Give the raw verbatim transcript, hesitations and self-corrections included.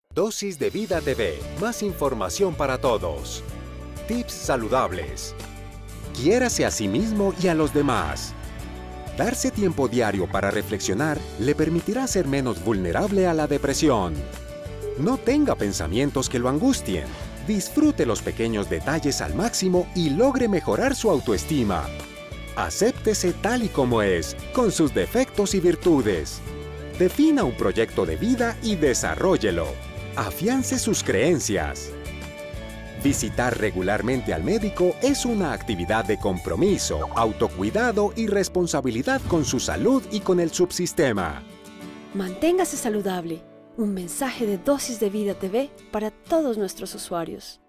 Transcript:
Dosis de Vida T V, más información para todos. Tips saludables. Quiérase a sí mismo y a los demás. Darse tiempo diario para reflexionar le permitirá ser menos vulnerable a la depresión. No tenga pensamientos que lo angustien. Disfrute los pequeños detalles al máximo y logre mejorar su autoestima. Acéptese tal y como es, con sus defectos y virtudes. Defina un proyecto de vida y desarróllelo. Afiance sus creencias. Visitar regularmente al médico es una actividad de compromiso, autocuidado y responsabilidad con su salud y con el subsistema. Manténgase saludable. Un mensaje de Dosis de Vida T V para todos nuestros usuarios.